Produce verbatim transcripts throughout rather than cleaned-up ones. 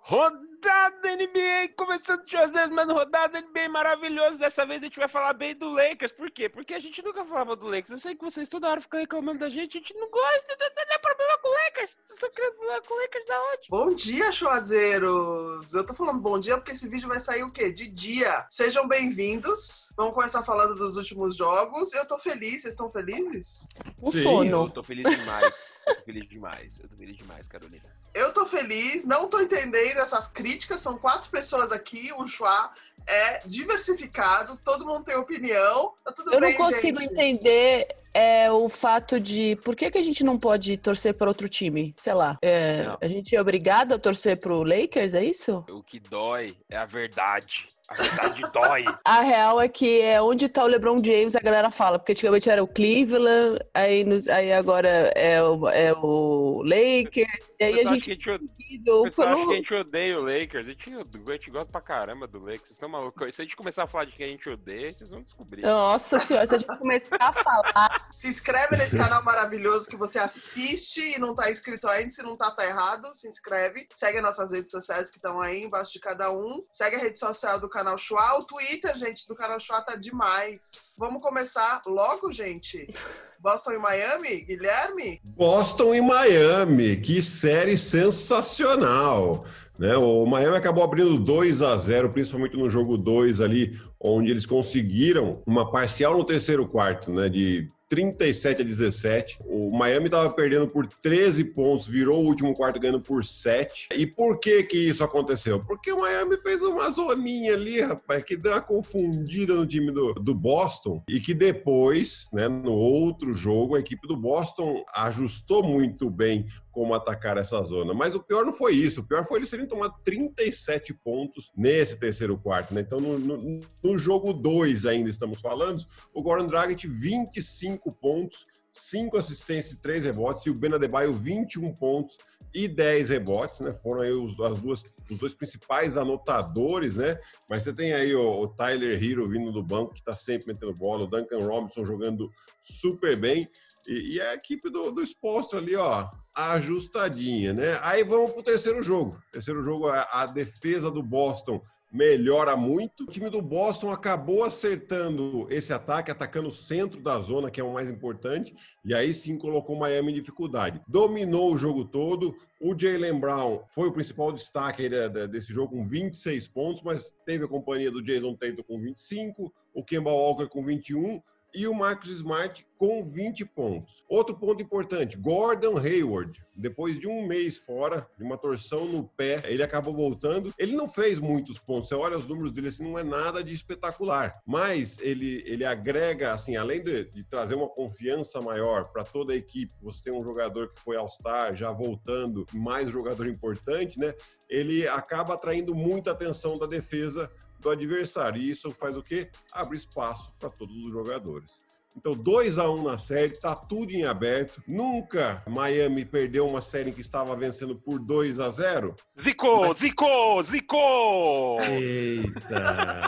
Rodada N B A, começando de fazer, mano, rodada N B A maravilhoso. Dessa vez a gente vai falar bem do Lakers. Por quê? Porque a gente nunca falava do Lakers. Eu sei que vocês toda hora ficam reclamando da gente. A gente não gosta, não tem problema com o Lakers. Vocês estão querendo problema com o Lakers da onde? Bom dia, chuazeiros! Eu tô falando bom dia porque esse vídeo vai sair o quê? De dia. Sejam bem-vindos. Vamos começar falando dos últimos jogos. Eu tô feliz. Vocês estão felizes? O Sim, sono. Eu tô feliz demais. Eu tô feliz demais. Eu tô feliz demais, Carolina. Eu tô feliz, não tô entendendo essas críticas, são quatro pessoas aqui, o Chua é diversificado, todo mundo tem opinião, tá tudo Eu bem, não consigo gente? entender é, o fato de por que, que a gente não pode torcer para outro time, sei lá. É, Não. a gente é obrigado a torcer pro Lakers, é isso? O que dói é a verdade. A verdade dói. A real é que é onde tá o LeBron James, a galera fala, porque antigamente era o Cleveland, aí, nos, aí agora é o, é o Lakers, e aí a Pessoal, gente... acha que a gente, Do, o pessoal acha pelo... que a gente odeia o Lakers. A gente, a gente gosta pra caramba do Lakers. Vocês estão malucos? Se a gente começar a falar de quem a gente odeia, vocês vão descobrir. Nossa senhora, se a gente começar a falar... Se inscreve nesse canal maravilhoso que você assiste e não tá inscrito ainda, se não tá, tá errado, se inscreve. Segue as nossas redes sociais que estão aí embaixo de cada um. Segue a rede social do canal Chua. O Twitter, gente, do canal Chua tá demais. Vamos começar logo, gente. Boston e Miami, Guilherme? Boston e Miami, que série sensacional, né? O Miami acabou abrindo dois a zero, principalmente no jogo dois ali, onde eles conseguiram uma parcial no terceiro quarto, né, de trinta e sete a dezessete. O Miami estava perdendo por treze pontos, virou o último quarto ganhando por sete. E por que que isso aconteceu? Porque o Miami fez uma zoninha ali, rapaz, que deu uma confundida no time do, do Boston e que depois, né, no outro jogo, a equipe do Boston ajustou muito bem como atacar essa zona. Mas o pior não foi isso. O pior foi eles terem tomado trinta e sete pontos nesse terceiro quarto, né? Então, no, no, no jogo dois ainda estamos falando, o Goran Dragic, vinte e cinco pontos, cinco assistências e três rebotes, e o Ben Adebayo, vinte e um pontos e dez rebotes, né? Foram aí os, as duas, os dois principais anotadores, né? Mas você tem aí o, o Tyler Hero vindo do banco, que está sempre metendo bola, o Duncan Robinson jogando super bem, e, e a equipe do, do Spoelstra ali, ó, ajustadinha, né? Aí vamos pro terceiro jogo. Terceiro jogo, a, a defesa do Boston melhora muito. O time do Boston acabou acertando esse ataque, atacando o centro da zona, que é o mais importante, e aí sim colocou o Miami em dificuldade. Dominou o jogo todo. O Jaylen Brown foi o principal destaque aí desse jogo com vinte e seis pontos, mas teve a companhia do Jason Tatum com vinte e cinco, o Kemba Walker com vinte e um, e o Marcus Smart com vinte pontos. Outro ponto importante, Gordon Hayward, depois de um mês fora, de uma torção no pé, ele acabou voltando. Ele não fez muitos pontos, você olha os números dele assim, não é nada de espetacular, mas ele, ele agrega, assim, além de, de trazer uma confiança maior para toda a equipe, você tem um jogador que foi All-Star, já voltando, mais um jogador importante, né? Ele acaba atraindo muita atenção da defesa do adversário, e isso faz o quê? Abre espaço para todos os jogadores. Então, dois a um na série, tá tudo em aberto. Nunca Miami perdeu uma série que estava vencendo por dois a zero. Zicou, Mas... zicou, zicou! Eita!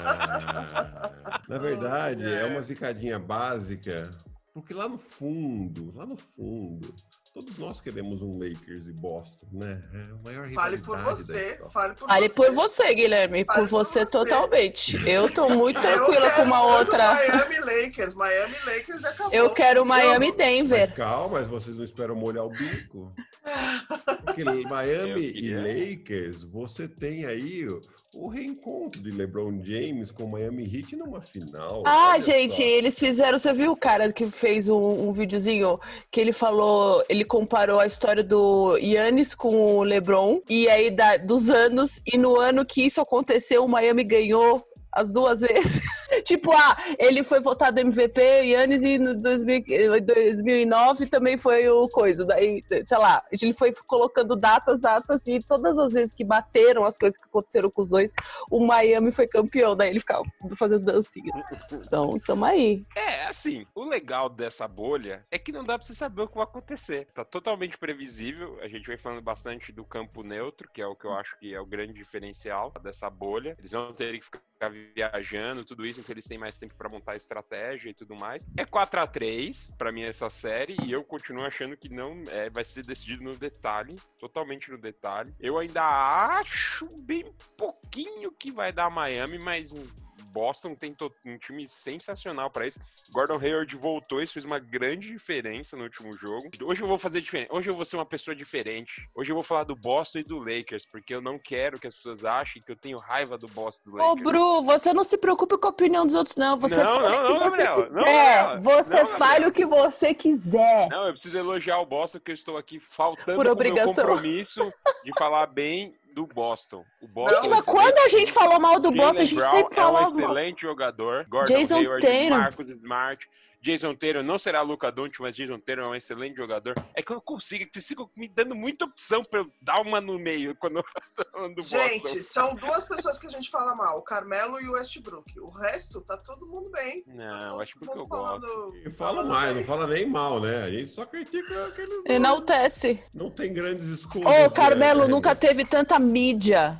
Na verdade, é uma zicadinha básica, porque lá no fundo, lá no fundo, todos nós queremos um Lakers e Boston, né? É a maior Fale rivalidade por da você, história. fale por Fale você. por você, Guilherme, Fale por por você você. totalmente. Eu tô muito Eu tranquila quero com uma muito outra. Miami Lakers, Miami Lakers acabou. Eu quero Miami Eu- Denver. Mas calma, mas vocês não esperam molhar o bico. Porque Miami Eu e queria. Lakers, você tem aí o, o reencontro de LeBron James com Miami Heat numa final. Ah, Olha gente, só. eles fizeram. Você viu o cara que fez um, um videozinho que ele falou, ele comparou a história do Giannis com o LeBron, e aí da, dos anos, e no ano que isso aconteceu, o Miami ganhou as duas vezes. Tipo, ah, ele foi votado M V P, Giannis, e no dois mil, dois mil e nove também foi o coisa. Daí, sei lá, ele foi colocando datas, datas, e todas as vezes que bateram as coisas que aconteceram com os dois, o Miami foi campeão. Daí ele ficava fazendo dancinha. Então, tamo aí. É, assim, o legal dessa bolha é que não dá pra você saber o que vai acontecer. Tá totalmente previsível. A gente vem falando bastante do campo neutro, que é o que eu acho que é o grande diferencial dessa bolha. Eles vão ter que ficar ficar viajando, tudo isso, então eles têm mais tempo pra montar estratégia e tudo mais. É quatro a três pra mim essa série, e eu continuo achando que não é, vai ser decidido no detalhe, totalmente no detalhe. Eu ainda acho bem pouquinho que vai dar Miami, mas Boston tem um time sensacional pra isso. Gordon Hayward voltou, isso fez uma grande diferença no último jogo. Hoje eu vou fazer diferente. Hoje eu vou ser uma pessoa diferente. Hoje eu vou falar do Boston e do Lakers, porque eu não quero que as pessoas achem que eu tenho raiva do Boston e do Lakers. Ô, Bru, você não se preocupe com a opinião dos outros, não. Você não, fala não, o não, que você Gabriela, quiser. não, Gabriela. Você Não, fale Gabriela. o que você quiser. Não, eu preciso elogiar o Boston, que eu estou aqui faltando Por com o meu obrigação. compromisso de falar bem do Boston. O Boston Gente, é mas excelente. quando a gente falou mal do Jaylen Boston, a gente Brown sempre é falava um mal. excelente jogador. Gordon Jason Hayward, Tatum. Marcus Smart. Jason Tatum não será Luka Doncic, mas Jason Tatum é um excelente jogador. É que eu consigo, que vocês ficam me dando muita opção pra eu dar uma no meio quando eu tô falando do Gente, Boston. são duas pessoas que a gente fala mal, o Carmelo e o Westbrook. O resto, tá todo mundo bem. Não, Tá acho que todo eu mundo gosto. falando- E fala falando mais, bem. não fala nem mal, né? A gente só critica aquele. Enaltece. Não tem grandes escudos. Ô, Carmelo nunca teve tanta mídia,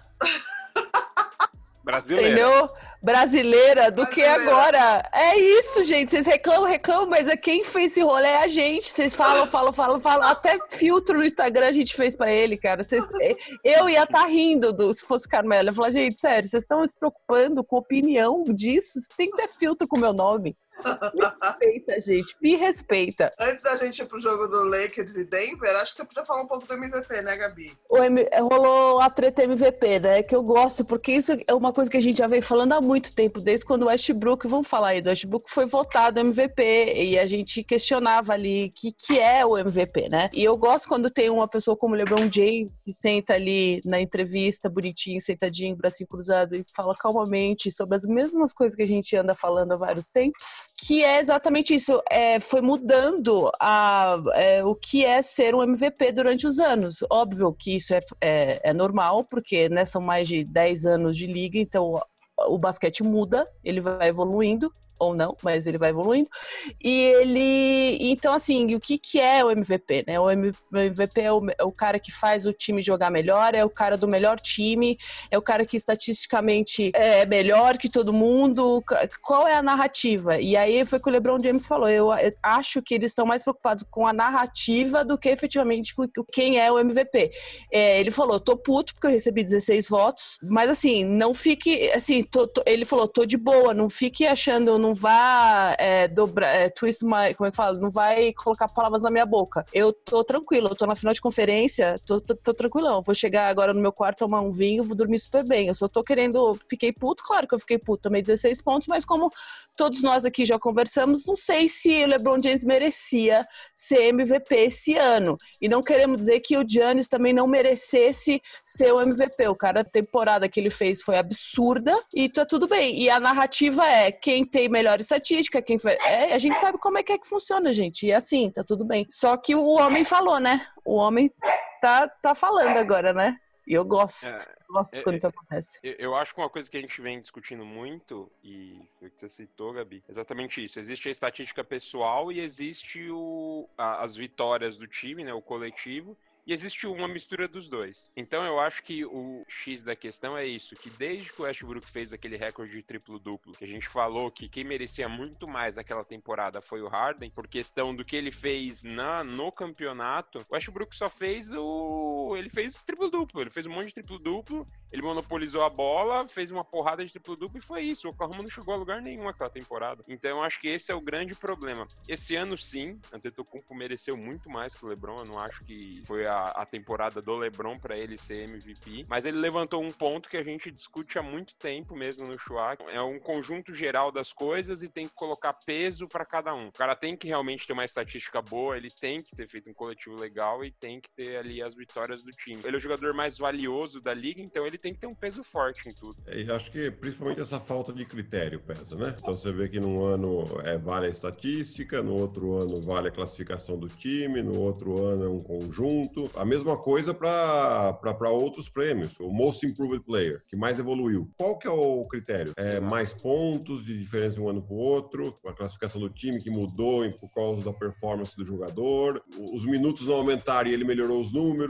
Brasileiro. entendeu? Brasileira do que Brasileira. agora. É isso, gente. Vocês reclamam, reclamam, mas é quem fez esse rolê é a gente. Vocês falam, falam, falam, falam. Até filtro no Instagram a gente fez pra ele, cara. Vocês- eu ia estar rindo do, se fosse o Carmelo. Eu falar, gente, sério, vocês estão se preocupando com a opinião disso? Você tem que ter filtro com o meu nome. Me respeita, gente. Me respeita. Antes da gente ir pro jogo do Lakers e Denver, acho que você podia falar um pouco do M V P, né, Gabi? O M- rolou a treta M V P, né? Que eu gosto, porque isso é uma coisa que a gente já vem falando há muito tempo, desde quando o Westbrook, vamos falar aí, do Westbrook foi votado M V P, e a gente questionava ali o que, que é o M V P, né? E eu gosto quando tem uma pessoa como o LeBron James, que senta ali na entrevista, bonitinho, sentadinho, bracinho cruzado, e fala calmamente sobre as mesmas coisas que a gente anda falando há vários tempos, que é exatamente isso, é, foi mudando a, é, o que é ser um M V P durante os anos. Óbvio que isso é, é, é normal, porque né, são mais de dez anos de liga, então o basquete muda, ele vai evoluindo, ou não, mas ele vai evoluindo. E ele... Então, assim, o que, que é o M V P, né? O M V P é o, é o cara que faz o time jogar melhor, é o cara do melhor time, é o cara que estatisticamente é melhor que todo mundo. Qual é a narrativa? E aí foi o que o LeBron James falou. Eu, eu acho que eles estão mais preocupados com a narrativa do que efetivamente com quem é o M V P. É, ele falou, tô puto porque eu recebi dezesseis votos, mas assim, não fique... Assim, tô, tô, ele falou, tô de boa, não fique achando... Não vá é, dobrar, é, twist my, como é que fala? Não vai colocar palavras na minha boca. Eu tô tranquilo, eu tô na final de conferência, tô, tô, tô tranquilão. Vou chegar agora no meu quarto, tomar um vinho, vou dormir super bem. Eu só tô querendo... Fiquei puto, claro que eu fiquei puto. Tomei dezesseis pontos, mas como todos nós aqui já conversamos, não sei se o LeBron James merecia ser M V P esse ano. E não queremos dizer que o Giannis também não merecesse ser o M V P. O cara, a temporada que ele fez foi absurda e tá tudo bem. E a narrativa é quem tem melhor estatística, quem foi... é, a gente sabe como é que é que funciona, gente. E assim, tá tudo bem. Só que o homem falou, né? O homem tá, tá falando agora, né? E eu gosto. É, gosto é, quando isso acontece. Eu, eu acho que uma coisa que a gente vem discutindo muito, e foi o que você citou, Gabi, é exatamente isso. Existe a estatística pessoal e existe o, a, as vitórias do time, né, o coletivo, e existe uma mistura dos dois. Então eu acho que o X da questão é isso, que desde que o Westbrook fez aquele recorde de triplo-duplo, que a gente falou que quem merecia muito mais naquela temporada foi o Harden, por questão do que ele fez na, no campeonato, o Westbrook só fez o... ele fez triplo-duplo, ele fez um monte de triplo-duplo, ele monopolizou a bola, fez uma porrada de triplo-duplo e foi isso. O Oklahoma não chegou a lugar nenhum aquela temporada. Então eu acho que esse é o grande problema. Esse ano sim, Antetokounmpo mereceu muito mais que o LeBron, eu não acho que foi a A, a temporada do LeBron para ele ser M V P, mas ele levantou um ponto que a gente discute há muito tempo mesmo no Chua, é um conjunto geral das coisas e tem que colocar peso para cada um. O cara tem que realmente ter uma estatística boa, ele tem que ter feito um coletivo legal e tem que ter ali as vitórias do time. Ele é o jogador mais valioso da liga, então ele tem que ter um peso forte em tudo. É, e acho que principalmente essa falta de critério pesa, né? Então você vê que num ano é, vale a estatística, no outro ano vale a classificação do time, no outro ano é um conjunto. A mesma coisa para outros prêmios. O Most Improved Player, que mais evoluiu. Qual que é o critério? É mais pontos de diferença de um ano para o outro, a classificação do time que mudou por causa da performance do jogador, os minutos não aumentaram e ele melhorou os números.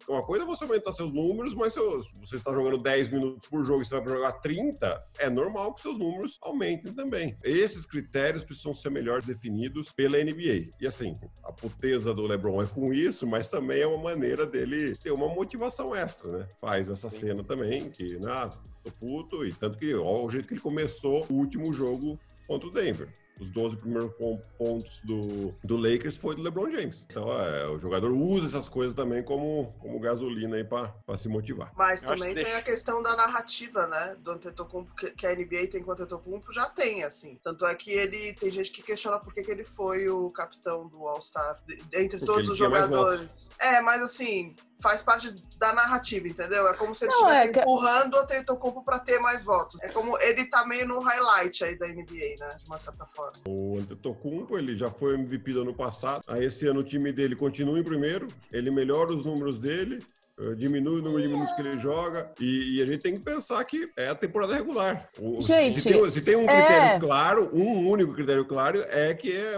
Uma coisa é você aumentar seus números, mas se você está jogando dez minutos por jogo e você vai jogar trinta, é normal que seus números aumentem também. Esses critérios precisam ser melhor definidos pela N B A. E assim, a puteza do LeBron é com isso, mas também é uma maneira dele ter uma motivação extra, né? Faz essa Sim. cena também, que, ah, tô puto, e tanto que, ó, o jeito que ele começou o último jogo contra o Denver. Os doze primeiros pontos do, do Lakers foi do LeBron James. Então, é, o jogador usa essas coisas também como, como gasolina aí pra, pra se motivar. Mas também tem a questão da narrativa, né? Do Antetokounmpo, que, que a N B A tem com o Antetokounmpo, já tem, assim. Tanto é que ele, tem gente que questiona por que, que ele foi o capitão do All-Star entre Porque todos os jogadores. É, mas assim, faz parte da narrativa, entendeu? É como se ele estivesse é que... empurrando o Antetokounmpo pra ter mais votos. É como ele tá meio no highlight aí da N B A, né? De uma certa forma. O Antetokounmpo, ele já foi M V P do ano passado. Aí esse ano o time dele continua em primeiro. Ele melhora os números dele. Diminui o número de minutos que ele joga e, e a gente tem que pensar que é a temporada regular. O, gente, se tem, se tem um critério é... claro, um único critério claro é que é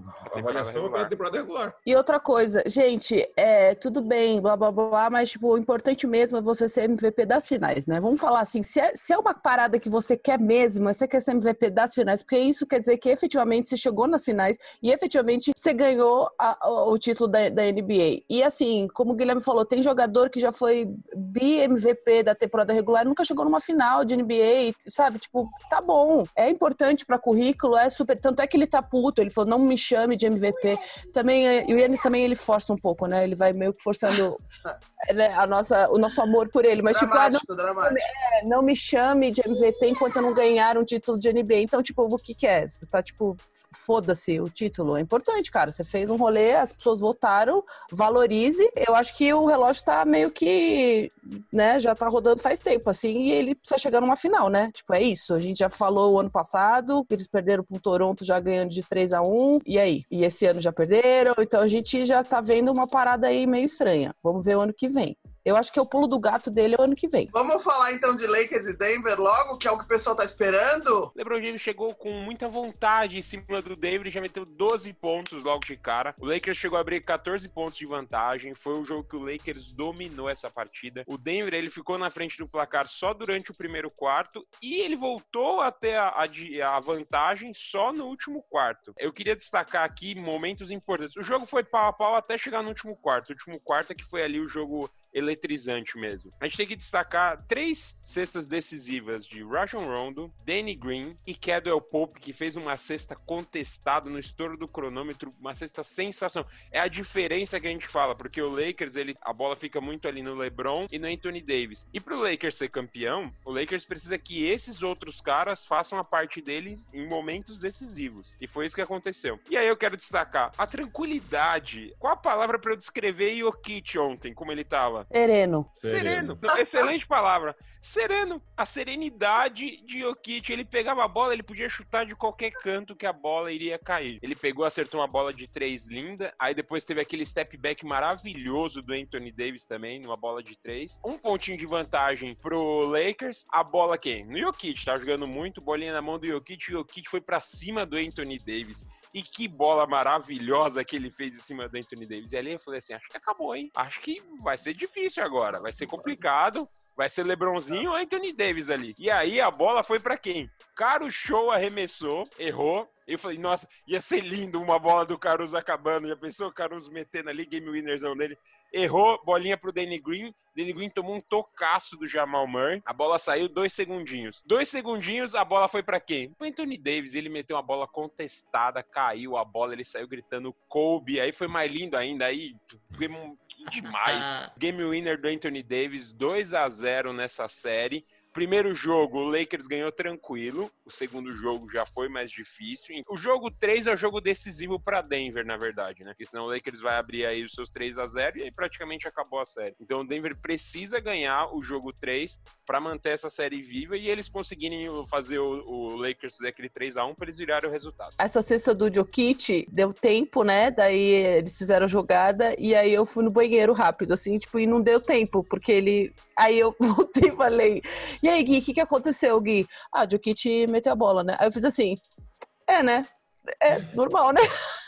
a avaliação é pela temporada regular. E outra coisa, gente, é tudo bem, blá blá blá, mas tipo, o importante mesmo é você ser M V P das finais, né? Vamos falar assim, se é, se é uma parada que você quer mesmo, você quer ser M V P das finais, porque isso quer dizer que efetivamente você chegou nas finais e efetivamente você ganhou a, o título da, da N B A. E assim, como o Guilherme falou, tem jogador que já foi bi-M V P da temporada regular, nunca chegou numa final de N B A, sabe? Tipo, tá bom. É importante pra currículo, é super... Tanto é que ele tá puto, ele falou, não me chame de M V P. Também, e o Yannis também, ele força um pouco, né? Ele vai meio que forçando né, a nossa, o nosso amor por ele. Mas, dramático, tipo, ah, não, dramático. É, não me chame de M V P enquanto eu não ganhar um título de N B A. Então, tipo, o que que é? Você tá, tipo... Foda-se o título. É importante, cara. Você fez um rolê, as pessoas votaram, valorize. Eu acho que o relógio tá meio que, né, já tá rodando faz tempo, assim, e ele precisa chegar numa final, né? Tipo, é isso. A gente já falou o ano passado, que eles perderam pro Toronto já ganhando de três a um, e aí? E esse ano já perderam, então a gente já tá vendo uma parada aí meio estranha. Vamos ver o ano que vem. Eu acho que é o pulo do gato dele é o ano que vem. Vamos falar então de Lakers e Denver logo, que é o que o pessoal tá esperando? LeBron James chegou com muita vontade em cima do Denver e já meteu doze pontos logo de cara. O Lakers chegou a abrir catorze pontos de vantagem. Foi um jogo que o Lakers dominou essa partida. O Denver, ele ficou na frente do placar só durante o primeiro quarto e ele voltou até a, a, a vantagem só no último quarto. Eu queria destacar aqui momentos importantes. O jogo foi pau a pau até chegar no último quarto. O último quarto é que foi ali o jogo eletrizante mesmo. A gente tem que destacar três cestas decisivas de Rajon Rondo, Danny Green e Caldwell Pope, que fez uma cesta contestada no estouro do cronômetro, uma cesta sensacional. É a diferença que a gente fala, porque o Lakers, ele, a bola fica muito ali no LeBron e no Anthony Davis. E pro Lakers ser campeão, o Lakers precisa que esses outros caras façam a parte deles em momentos decisivos. E foi isso que aconteceu. E aí eu quero destacar a tranquilidade. Qual a palavra para eu descrever Jokic ontem, como ele tava? Sereno. Sereno. Não, excelente palavra. Sereno. A serenidade de Jokic. Ele pegava a bola, ele podia chutar de qualquer canto que a bola iria cair. Ele pegou, acertou uma bola de três linda. Aí depois teve aquele step back maravilhoso do Anthony Davis também, numa bola de três. Um pontinho de vantagem pro Lakers. A bola quem? No Jokic. Tá jogando muito, bolinha na mão do Jokic. O Jokic foi pra cima do Anthony Davis. E que bola maravilhosa que ele fez em cima do Anthony Davis. E ali eu falei assim, acho que acabou, hein? Acho que vai ser difícil agora. Vai ser complicado. Vai ser LeBronzinho ou Anthony Davis ali. E aí a bola foi pra quem? Caruso Show arremessou, errou. Eu falei, nossa, ia ser lindo uma bola do Caruso acabando. Já pensou o Caruso metendo ali, game winnerzão dele. Errou, bolinha pro Danny Green. Danny Green tomou um tocaço do Jamal Murray. A bola saiu dois segundinhos. Dois segundinhos, a bola foi pra quem? Pro Anthony Davis. Ele meteu uma bola contestada, caiu a bola, ele saiu gritando Kobe. Aí foi mais lindo ainda. Aí demais. Game winner do Anthony Davis, dois a zero nessa série. Primeiro jogo, o Lakers ganhou tranquilo. O segundo jogo já foi mais difícil. O jogo três é o jogo decisivo para Denver, na verdade, né? Porque senão o Lakers vai abrir aí os seus três a zero e aí praticamente acabou a série. Então o Denver precisa ganhar o jogo três para manter essa série viva e eles conseguirem fazer o, o Lakers fazer aquele três a um para eles virarem o resultado. Essa cesta do Jokic deu tempo, né? Daí eles fizeram a jogada e aí eu fui no banheiro rápido, assim, tipo, e não deu tempo, porque ele... Aí eu voltei e falei, e aí, Gui, o que, que aconteceu, Gui? Ah, o Jokic meteu a bola, né? Aí eu fiz assim, é, né? É normal, né?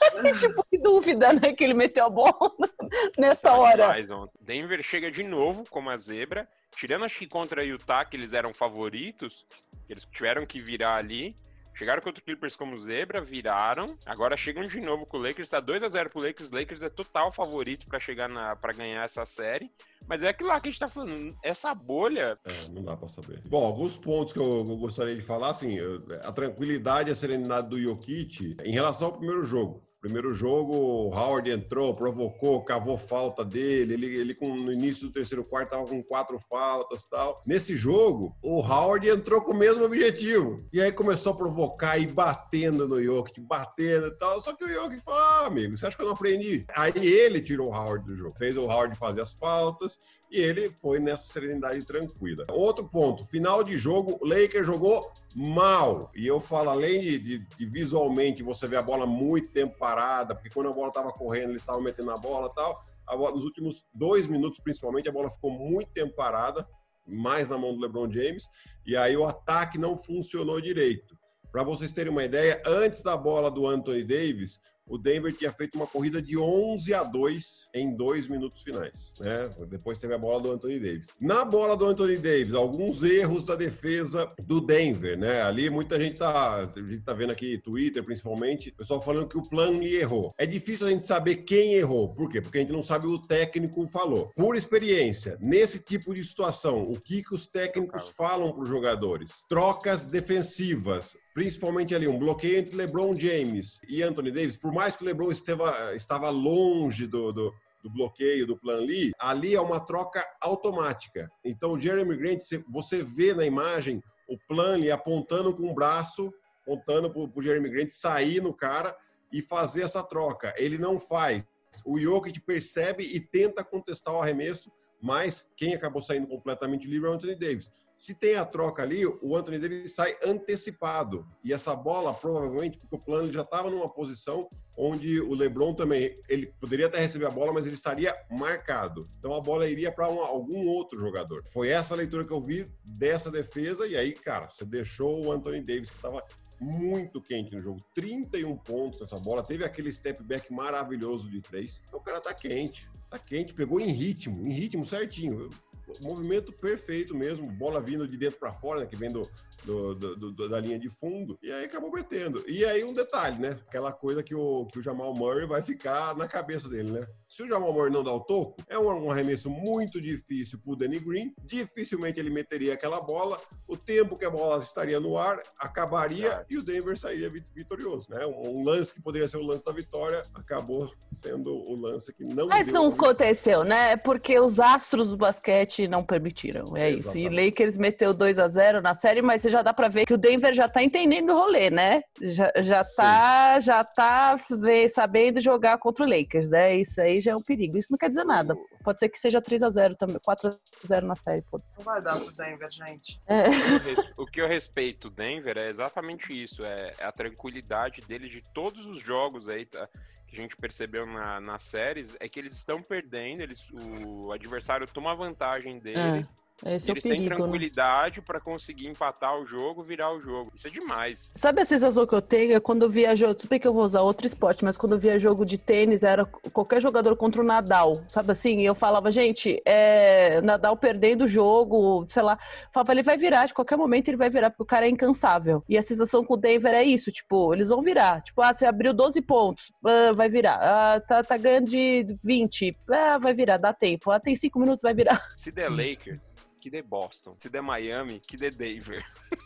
Tipo, que dúvida, né? Que ele meteu a bola nessa hora. Demais, ontem. Denver chega de novo como a zebra. Tirando, acho que contra Utah, que eles eram favoritos. Eles tiveram que virar ali. Chegaram contra o Clippers como zebra, viraram. Agora chegam de novo com o Lakers. Tá dois a zero pro Lakers. O Lakers é total favorito pra chegar na, pra ganhar essa série. Mas é aquilo lá que a gente tá falando. Essa bolha... É, não dá pra saber. Bom, alguns pontos que eu, eu gostaria de falar, assim, a tranquilidade e a serenidade do Jokic em relação ao primeiro jogo. Primeiro jogo, o Howard entrou, provocou, cavou falta dele. Ele, ele com, no início do terceiro quarto, tava com quatro faltas e tal. Nesse jogo, o Howard entrou com o mesmo objetivo. E aí começou a provocar e batendo no Jokic, batendo e tal. Só que o Jokic falou, ah, amigo, você acha que eu não aprendi? Aí ele tirou o Howard do jogo. Fez o Howard fazer as faltas e ele foi nessa serenidade tranquila. Outro ponto, final de jogo, o Lakers jogou mal. E eu falo, além de, de, de visualmente você ver a bola muito tempo parada, porque quando a bola estava correndo, eles estavam metendo a bola e tal, a bola, nos últimos dois minutos, principalmente, a bola ficou muito tempo parada, mais na mão do LeBron James, e aí o ataque não funcionou direito. Para vocês terem uma ideia, antes da bola do Anthony Davis, o Denver tinha feito uma corrida de onze a dois em dois minutos finais, né? Depois teve a bola do Anthony Davis. Na bola do Anthony Davis, alguns erros da defesa do Denver, né? Ali muita gente tá, a gente tá vendo aqui, Twitter principalmente, o pessoal falando que o Plumlee errou. É difícil a gente saber quem errou. Por quê? Porque a gente não sabe o que o técnico falou. Por experiência, nesse tipo de situação, o que, que os técnicos falam para os jogadores? Trocas defensivas. Principalmente ali, um bloqueio entre LeBron James e Anthony Davis, por mais que o LeBron esteva, estava longe do, do, do bloqueio do Plumlee, ali é uma troca automática. Então, o Jeremy Grant, você vê na imagem o Plumlee apontando com o braço, apontando para o Jeremy Grant sair no cara e fazer essa troca. Ele não faz. O Jokic percebe e tenta contestar o arremesso, mas quem acabou saindo completamente livre é o Anthony Davis. Se tem a troca ali, o Anthony Davis sai antecipado. E essa bola, provavelmente, porque o Plumlee já estava numa posição onde o LeBron também, ele poderia até receber a bola, mas ele estaria marcado. Então a bola iria para um, algum outro jogador. Foi essa a leitura que eu vi dessa defesa. E aí, cara, você deixou o Anthony Davis, que estava muito quente no jogo. trinta e um pontos nessa bola. Teve aquele step back maravilhoso de três. Então o cara tá quente. Tá quente, pegou em ritmo, em ritmo certinho. Movimento perfeito mesmo, bola vindo de dentro para fora, né, que vem do, do, do, do, da linha de fundo, e aí acabou metendo. E aí um detalhe, né? Aquela coisa que o, que o Jamal Murray vai ficar na cabeça dele, né? Se o Jamal Murray não dá o toco, é um, um arremesso muito difícil pro Danny Green, dificilmente ele meteria aquela bola, o tempo que a bola estaria no ar acabaria ah. e o Denver sairia vitorioso, né? Um, um lance que poderia ser o lance da vitória, acabou sendo o lance que não Mas deu não aconteceu, né? Porque os astros do basquete não permitiram, é Exatamente. Isso. E Lakers meteu dois a zero na série, mas você já dá pra ver que o Denver já tá entendendo o rolê, né? Já, já, tá, já tá sabendo jogar contra o Lakers, né? Isso aí já é um perigo. Isso não quer dizer nada. Pode ser que seja três a zero também, quatro a zero na série, foda-se. Não vai dar pro Denver, gente. É. O que eu respeito do Denver é exatamente isso, é a tranquilidade dele de todos os jogos aí, tá? Que a gente percebeu na, nas séries, é que eles estão perdendo, eles, o adversário toma vantagem deles. É. Esse é o eles perigo, têm tranquilidade, né, para conseguir empatar o jogo, virar o jogo. Isso é demais. Sabe a sensação que eu tenho? É quando eu via jogo, tudo bem que eu vou usar outro esporte, mas quando eu via jogo de tênis, era qualquer jogador contra o Nadal, sabe assim? E eu falava, gente, é Nadal perdendo o jogo, sei lá, falava, ele vai virar, de qualquer momento ele vai virar, porque o cara é incansável. E a sensação com o Denver é isso, tipo, eles vão virar. Tipo, ah, você abriu doze pontos, ah, vai virar. Ah, tá, tá ganhando de vinte, ah, vai virar, dá tempo. Ah, tem cinco minutos, vai virar. Se der Lakers, que dê Boston. Se der Miami, que dê Denver.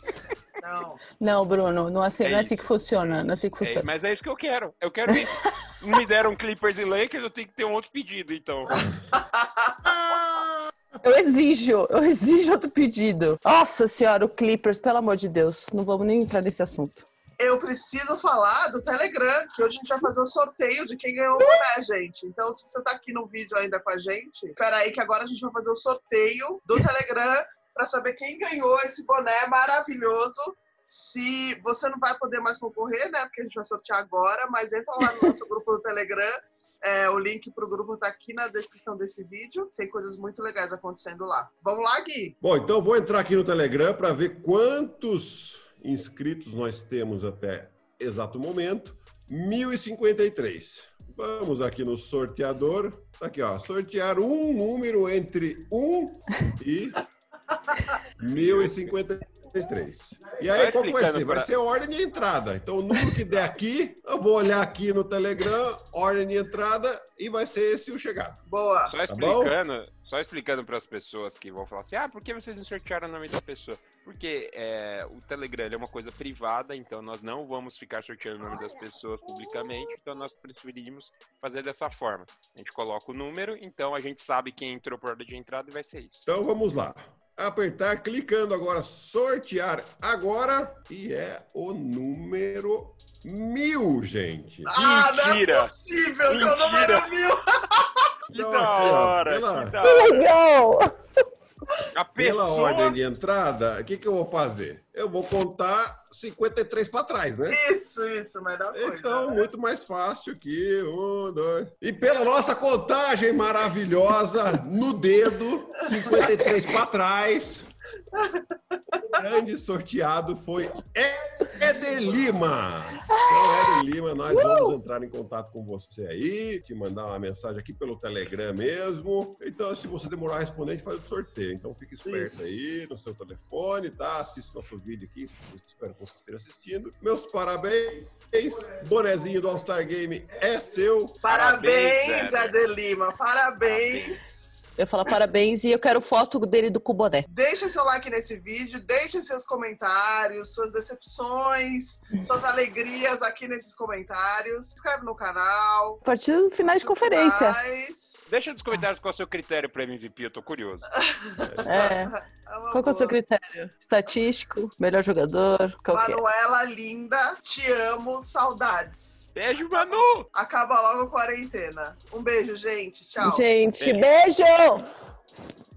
Não. Não, Bruno, não, assim, é não é assim que funciona. Não é assim que funciona. É, mas é isso que eu quero. Eu quero isso. Não me deram Clippers e Lakers, eu tenho que ter um outro pedido, então. Eu exijo, eu exijo outro pedido. Nossa senhora, o Clippers, pelo amor de Deus. Não vamos nem entrar nesse assunto. Eu preciso falar do Telegram, que hoje a gente vai fazer o sorteio de quem ganhou o boné, gente. Então, se você tá aqui no vídeo ainda com a gente, espera aí que agora a gente vai fazer o sorteio do Telegram para saber quem ganhou esse boné maravilhoso. Se você não vai poder mais concorrer, né, porque a gente vai sortear agora, mas entra lá no nosso grupo do Telegram. É, o link pro grupo tá aqui na descrição desse vídeo. Tem coisas muito legais acontecendo lá. Vamos lá, Gui? Bom, então vou entrar aqui no Telegram para ver quantos inscritos nós temos até exato momento mil e cinquenta e três. Vamos aqui no sorteador. Tá aqui, ó. Sortear um número entre um e mil e cinquenta e três. E aí, qual que vai ser? Vai ser a ordem de entrada. Então, o número que der aqui, eu vou olhar aqui no Telegram, ordem de entrada, e vai ser esse o chegado. Boa. Só explicando, tá só explicando para as pessoas que vão falar assim, ah, por que vocês não sortearam o nome da pessoa? Porque é, o Telegram é uma coisa privada, então nós não vamos ficar sorteando o nome das pessoas publicamente, então nós preferimos fazer dessa forma. A gente coloca o número, então a gente sabe quem entrou por ordem de entrada e vai ser isso. Então, vamos lá. Apertar, clicando agora, sortear agora, e é o número mil, gente. Ah, Mentira. Não é possível que o número é mil. Que da hora, pela, que da Que hora. legal! A pela pessoa... ordem de entrada, o que, que eu vou fazer? Eu vou contar cinquenta e três para trás, né? Isso, isso, melhor coisa. Então, né? muito mais fácil aqui. Um, dois. E pela nossa contagem maravilhosa, no dedo, cinquenta e três para trás. O grande sorteado foi Éder Lima. Então, Éder Lima, nós vamos entrar em contato com você aí, te mandar uma mensagem aqui pelo Telegram mesmo. Então, se você demorar a responder, a gente faz o sorteio. Então, fique esperto Isso. aí no seu telefone, tá? Assista nosso vídeo aqui. Espero que vocês estejam assistindo. Meus parabéns. Bonezinho do All-Star Game é seu. Parabéns, Parabéns, Éder Lima. Parabéns. Eu ia falar parabéns e eu quero foto dele do Cuboné. Deixe seu like nesse vídeo, deixe seus comentários, suas decepções, suas alegrias aqui nesses comentários. Se inscreve no canal. A partir do final de conferência. Mais. Deixa nos comentários qual é o seu critério para M V P, eu tô curioso. É. uma Qual que é o seu boa. critério? Estatístico? Melhor jogador? Qual que é? Manuela linda, te amo, saudades. Beijo, Manu! Acaba logo a quarentena. Um beijo, gente. Tchau. Gente, beijo!